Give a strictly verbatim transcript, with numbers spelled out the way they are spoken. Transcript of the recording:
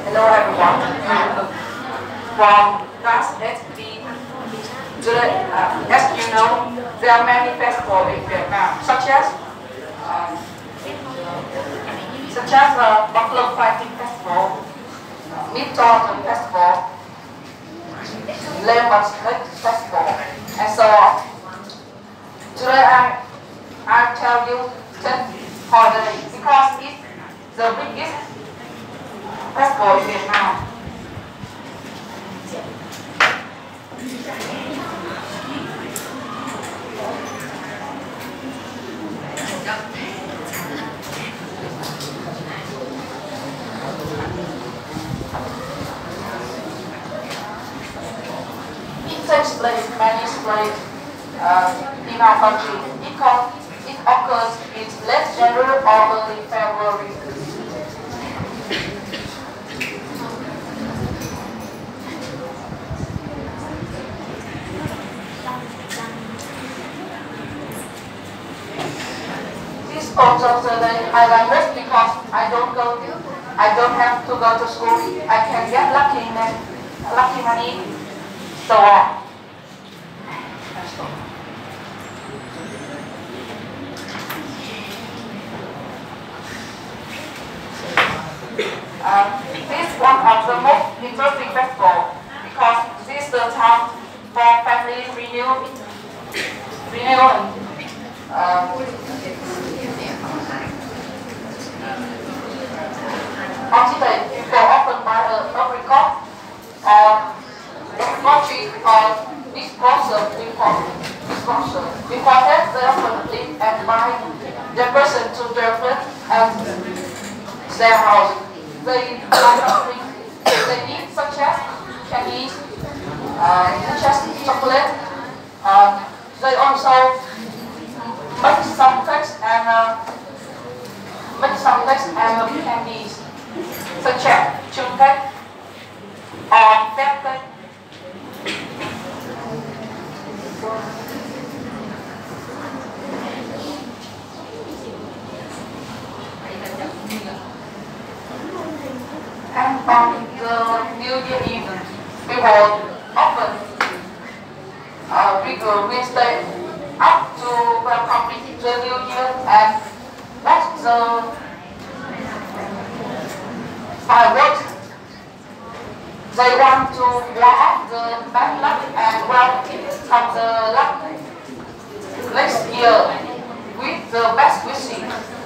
Hello everyone, I'm from class eight B. Today, uh, as you know, there are many festivals in Vietnam, such as uh, such as the uh, Buffalo Fighting Festival, uh, Mid-Autumn Festival, Lemon Snake Festival, and so on. Today I I tell you ten holidays because it's the biggest festival in Vietnam. It takes place many places uh, in our country. It, com it occurs in late January or early February. This also today I like this because I don't go I don't have to go to school. I can get lucky and lucky money, so on. Uh, this is one of the most interesting festivals because this is the time for family renewal, renewal. Uh, on today, people often buy a apricot or apricot tree or disposal disposal. Before that, they often live and buy their person to their friends and their house. They buy something they need, such as candies, uh, such as chocolate. Uh, they also make some cakes and uh, make some cakes and uh, candies, such as chun cake or fat cake. And on the New Year Eve, people often uh, we go Wednesday up to welcome the New Year and watch the fireworks. They want to ward off the bad luck and welcome the luck next year with the best wishes.